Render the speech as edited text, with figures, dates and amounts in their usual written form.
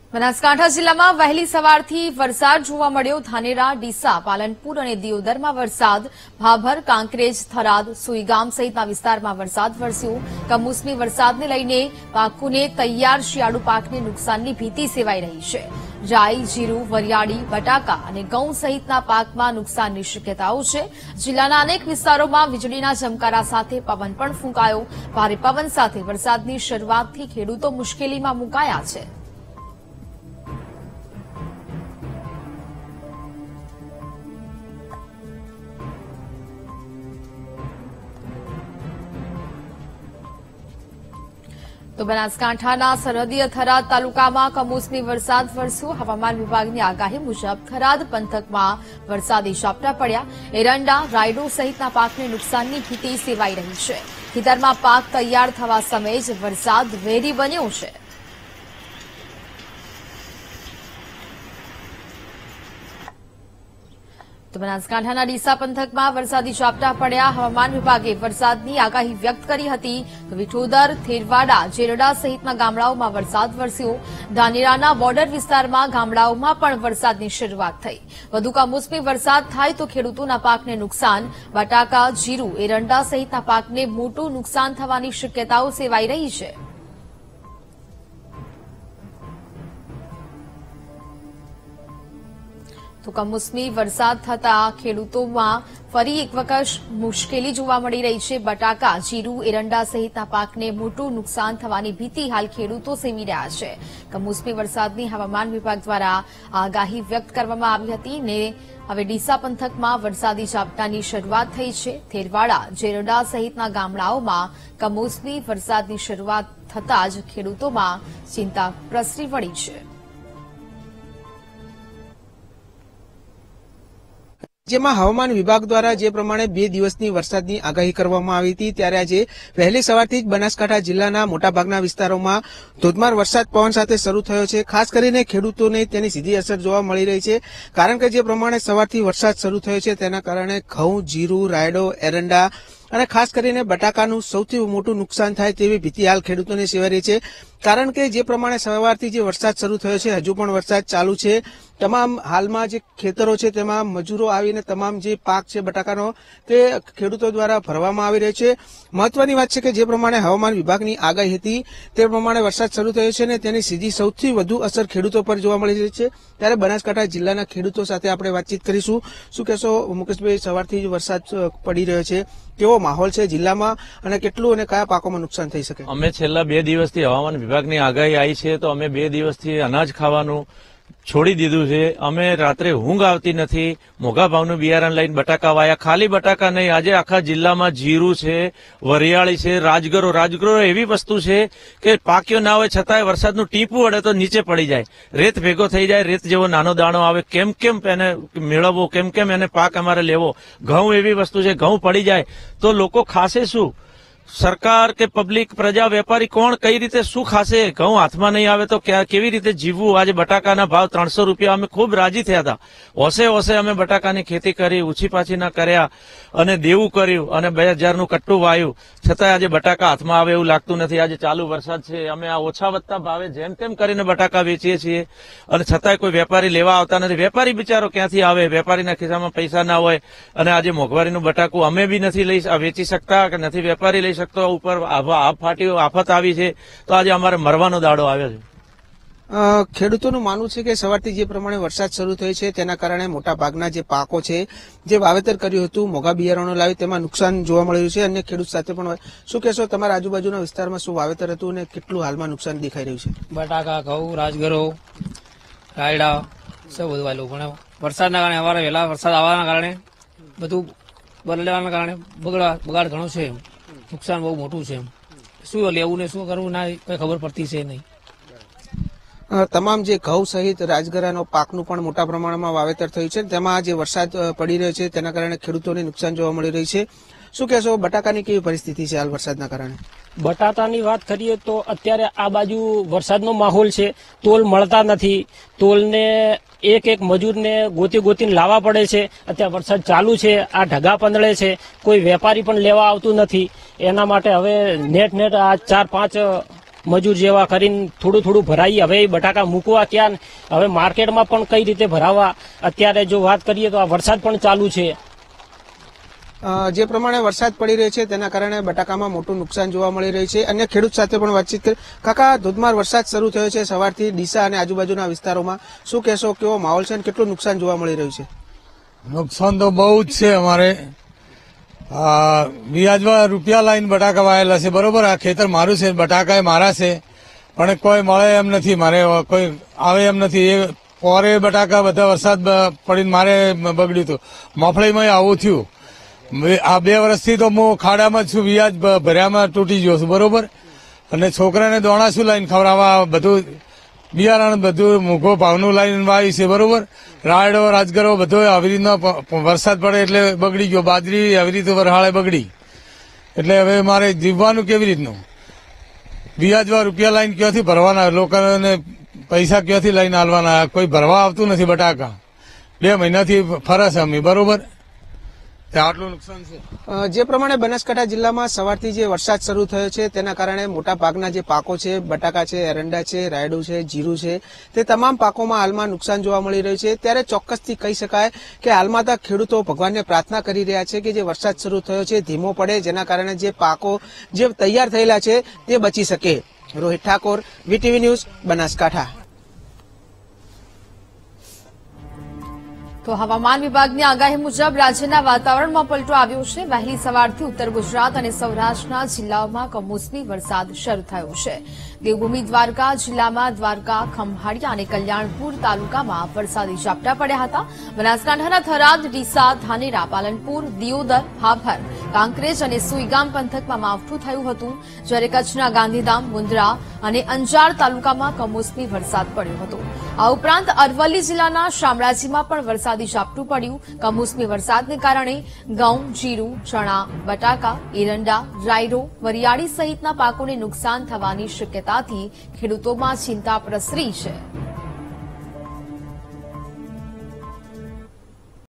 બનાસકાંઠા જિલ્લામાં વહેલી સવારથી વરસાદ જોવા મળ્યો। ધાનેરા, ડીસા, પાલનપુર અને દિયોદરમાં વરસાદ, ભાભર, કાંકરેજ, થરાદ, સુઈગામ સહિતના વિસ્તારમાં વરસાદ વરસ્યો। કમોસમી વરસાદને લઈને પાકોને તૈયાર શિયાળુ પાકને નુકસાનની ભીતિ સેવાઈ રહી છે। રાઈ, જીરું, વરિયાળી, બટાકા અને ઘઉં સહિતના પાકમાં નુકસાનની શક્યતાઓ છે। જિલ્લાના અનેક વિસ્તારોમાં વીજળીના ચમકારા સાથે પવન પણ ફૂંકાયો। ભારે પવન સાથે વરસાદની શરૂઆતથી ખેડૂતો મુશ્કેલીમાં મુકાયા છે। તો બનાસકાંઠાના સરહદીય થરાદ તાલુકામાં કમોસમી વરસાદ વરસ્યો। હવામાન વિભાગની આગાહી મુજબ થરાદ પંથકમાં વરસાદી ઝાપટા પડ્યા। એરંડા, રાયડો સહિતના પાકને નુકસાનની ભીતિ સેવાઈ રહી છે। ખેતરમાં પાક તૈયાર થવા સમયે જ વરસાદ વેરી બન્યો છે। તો બનાસકાંઠાના ડીસા પંથકમાં વરસાદી ઝાપટા પડ્યા। હવામાન વિભાગે વરસાદની આગાહી વ્યક્ત કરી હતી। તો વિઠોદર, થેરવાડા, જેરડા સહિતના ગામડાઓમાં વરસાદ વરસ્યો। ધાનેરાના બોર્ડર વિસ્તારમાં ગામડાઓમાં પણ વરસાદની શરૂઆત થઈ। વધુ કમોસમી વરસાદ થાય તો ખેડૂતોના પાકને નુકસાન, બટાકા, જીરું, એરંડા સહિતના પાકને મોટું નુકસાન થવાની શક્યતાઓ સેવાઈ રહી છે। તો કમોસમી વરસાદ થતા ખેડૂતોમાં ફરી એક વખત મુશ્કેલી જોવા મળી રહી છે। બટાકા, જીરું, એરંડા સહિતના પાકને મોટું નુકસાન થવાની ભીતિ હાલ ખેડૂતો સેવી રહ્યા છે। કમોસમી વરસાદની હવામાન વિભાગ દ્વારા આગાહી વ્યક્ત કરવામાં આવી હતી ને હવે ડીસા પંથકમાં વરસાદી ઝાપટાની શરૂઆત થઈ છે। થેરવાડા, જેરડા સહિતના ગામડાઓમાં કમોસમી વરસાદની શરૂઆત થતાં જ ખેડૂતોમાં ચિંતા પ્રસરી પડી છે। જેમાં હવામાન વિભાગ દ્વારા જે પ્રમાણે 2 દિવસની વરસાદની આગાહી કરવામાં આવી હતી ત્યારે આજે વહેલી સવારથી જ બનાસકાંઠા જિલ્લાના મોટાભાગના વિસ્તારોમાં ધોધમાર વરસાદ પવન સાથે શરૂ થયો છે। ખાસ કરીને ખેડૂતોને તેની સીધી અસર જોવા મળી રહી છે, કારણ કે જે પ્રમાણે સવારથી વરસાદ શરૂ થયો છે તેના કારણે ઘઉં, જીરું, રાયડો, એરંડા અને ખાસ કરીને બટાકાનું સૌથી મોટું નુકસાન થાય તેવી ભીતિ હાલ ખેડૂતોને સેવાઈ રહી છે। કારણ કે જે પ્રમાણે સવારથી જે વરસાદ શરૂ થયો છે હજુ પણ વરસાદ ચાલુ છે। તમામ હાલમાં જે ખેતરો છે તેમાં મજૂરો આવીને તમામ જે પાક છે બટાકાનો તે ખેડૂતો દ્વારા ભરવામાં આવી રહ્યો છે। મહત્વની વાત છે કે જે પ્રમાણે હવામાન વિભાગની આગાહી હતી તે પ્રમાણે વરસાદ શરૂ થયો છે અને તેની સીધી સૌથી વધુ અસર ખેડૂતો પર જોવા મળી રહી છે। ત્યારે બનાસકાંઠા જિલ્લાના ખેડૂતો સાથે આપણે વાતચીત કરીશું। શું કહેશો મુકેશભાઈ, સવારથી જ વરસાદ પડી રહ્યો છે, કેવો માહોલ છે જિલ્લામાં અને કેટલું અને કયા પાકોમાં નુકસાન થઈ શકે? અમે છેલ્લા 2 દિવસથી હવામાન વિભાગની આગાહી આવી છે તો અમે 2 દિવસથી અનાજ ખાવાનું છોડી દીધું છે। અમે રાત્રે ઊંઘ આવતી નથી। મોંઘા ભાવનું બિયારણ લઈને બટાકા વાયા। ખાલી બટાકા નહીં, આજે આખા જિલ્લામાં જીરું છે, વરિયાળી છે, રાજગરો એવી વસ્તુ છે કે પાક્યો ના હોય છતાંય વરસાદનું ટીપું વળે તો નીચે પડી જાય, રેત ભેગો થઈ જાય, રેત જેવો નાનો દાણો આવે। કેમ એને મેળવવો, કેમ એને પાક અમારે લેવો? ઘઉં એવી વસ્તુ છે, ઘઉં પડી જાય તો લોકો ખાશે શું? સરકાર કે પબ્લિક, પ્રજા, વેપારી કોણ કઈ રીતે શું ખાશે? ઘઉં હાથમાં નહીં આવે તો કેવી રીતે જીવવું? આજે બટાકાના ભાવ 300 રૂપિયા, અમે ખૂબ રાજી થયા હતા। ઓસે અમે બટાકાની ખેતી કરી, ઉછી પાછી ના કર્યા અને દેવું કર્યું અને 2000નું કટ્ટું વાયું, છતાંય આજે બટાકા હાથમાં આવે એવું લાગતું નથી। આજે ચાલુ વરસાદ છે, અમે આ ઓછા વધતા ભાવે જેમ તેમ કરીને બટાકા વેચીએ છીએ અને છતાંય કોઈ વેપારી લેવા આવતા નથી। વેપારી બિચારો ક્યાંથી આવે? વેપારીના ખિસ્સામાં પૈસા ના હોય અને આજે મોંઘવારીનું બટાકું અમે બી નથી વેચી શકતા કે નથી વેપારી લઈ શકતો। ઉપર આફત આવી છે તો આજે અમારે મરવાનો દાડો આવ્યો છે। ખેડૂતોનું માનવું છે કે સવારથી જે પ્રમાણે વરસાદ શરૂ થયો છે તેના કારણે મોટા ભાગના જે પાકો છે જે વાવેતર કર્યું હતું, મોંઘા બિયારણો લાવી તેમાં નુકસાન જોવા મળ્યું છે। અને ખેડૂત સાથે પણ શું કહેશો, તમારા આજુબાજુના વિસ્તારમાં શું વાવેતર હતું અને કેટલું હાલમાં નુકસાન દેખાઈ રહ્યું છે? બટાકા, ઘઉં, રાજગરો, રાયડા સૌ બધું વાયેલું, પણ વરસાદના કારણે અમારે વહેલા વરસાદ આવવાના કારણે બધું બદલવાના કારણે બગાડ ઘણો છે, નુકસાન બહુ મોટું છે। શું લેવું ને શું કરવું ના કઈ ખબર પડતી છે નહીં। તમામ જે ઘઉં સહિત રાજગરાનો પાકનું પણ મોટા પ્રમાણમાં વાવેતર થયું છે, તેમાં જે વરસાદ પડી રહ્યો છે તેના કારણે ખેડૂતોને નુકસાન જોવા મળી રહ્યું છે। શું કહેશો, બટાકાની કેવી પરિસ્થિતિ છે હાલ વરસાદના કારણે? બટાટાની વાત કરીએ તો અત્યારે આ બાજુ વરસાદનો માહોલ છે, તોલ મળતા નથી। તોલને એક મજૂરને ગોતીને લાવવા પડે છે। અત્યારે વરસાદ ચાલુ છે, આ ઢગા પંદળે છે, કોઈ વેપારી પણ લેવા આવતું નથી। એના માટે હવે નેટ આ 4-5 મજૂર જેવા કરીને થોડું થોડું ભરાઈ. હવે એ બટાકા મૂકવા ક્યાં, હવે માર્કેટમાં પણ કઈ રીતે ભરાવા. અત્યારે જો વાત કરીએ તો આ વરસાદ પણ ચાલુ છે. જે પ્રમાણે વરસાદ પડી રહ્યો છે તેના કારણે બટાકામાં મોટું નુકસાન જોવા મળી રહ્યું છે. અન્ય ખેડૂત સાથે પણ વાતચીત કરી. કાકા, ધોધમાર વરસાદ શરૂ થયો છે સવારથી ડીસા અને આજુબાજુના વિસ્તારોમાં. શું કહેશો, કેવો માહોલ છે અને કેટલું નુકસાન જોવા મળી રહ્યું છે? નુકસાન તો બહુ જ છે. અમારે વ્યાજમાં રૂપિયા લાઈન બટાકા વાયેલા છે, બરોબર. આ ખેતર મારું છે, બટાકા મારા છે, પણ કોઈ મળે એમ નથી. મારે કોઈ આવે એમ નથી. એ પોરે બટાકા બધા વરસાદ પડીને મારે બગડ્યું હતું. મફળીમાં આવું થયું. આ 2 વર્ષથી તો હું ખાડામાં જ છું, વ્યાજ ભર્યામાં તૂટી ગયો છું, બરોબર. અને છોકરાને દોણા શું લાઈન ખવડાવવા, બધું બિયારણ બધું મોઘો ભાવનું લાઈન વાવી છે, બરોબર. રાયડો રાજગરો બધો આવી રીતના વરસાદ પડે એટલે બગડી ગયો. બાજરી આવી રીતે વરહાળે બગડી. એટલે હવે મારે જીવવાનું કેવી રીતનું? વ્યાજમાં રૂપિયા લાઈન ક્યાંથી ભરવાના? લોકોને પૈસા ક્યાંથી લઈને આલવાના? કોઈ ભરવા આવતું નથી બટાકા. 2 મહિનાથી ફરસ અમે, બરોબર. આટલું નુકસાન છે. જે પ્રમાણે બનાસકાંઠા જિલ્લામાં સવારથી જે વરસાદ શરૂ થયો છે તેના કારણે મોટા ભાગના જે પાકો છે, બટાકા છે, એરંડા છે, રાયડું છે, જીરું છે, તે તમામ પાકોમાં હાલમાં નુકસાન જોવા મળી રહ્યું છે. ત્યારે ચોક્કસથી કહી શકાય કે હાલમાં તો ખેડૂતો ભગવાનને પ્રાર્થના કરી રહ્યા છે કે જે વરસાદ શરૂ થયો છે ધીમો પડે, જેના કારણે જે પાકો જે તૈયાર થયેલા છે તે બચી શકે. Rohit Thakor, VTV news, Banaskantha. તો હવામાન વિભાગની આગાહી મુજબ રાજ્યના વાતાવરણમાં પલટો આવ્યો છે. વહેલી સવારથી ઉત્તર ગુજરાત અને સૌરાષ્ટ્રના જિલ્લાઓમાં કમોસમી વરસાદ શરૂ થયો છે. દેવભૂમિ દ્વારકા જિલ્લામાં દ્વારકા, ખંભાળિયા અને કલ્યાણપુર તાલુકામાં વરસાદી ઝાપટા પડ્યા હતા. બનાસકાંઠાના થરાદ, ડીસા, ધાનેરા, પાલનપુર, દિયોદર, ભાભર, કાંકરેજ અને સુઈગામ પંથકમાં માવઠું થયું હતું. જ્યારે કચ્છના ગાંધીધામ, મુન્દ્રા અને અંજાર તાલુકામાં કમોસમી વરસાદ પડ્યો હતો. આ ઉપરાંત અરવલ્લી જિલ્લાના શામળાજીમાં પણ વરસાદી ઝાપટું પડ્યું. કમોસમી વરસાદને કારણે ઘઉં, જીરું, ચણા, બટાકા, એરંડા, રાયડો, વરિયાળી સહિતના પાકોને નુકસાન થવાની શક્યતાથી ખેડૂતોમાં ચિંતા પ્રસરી છે.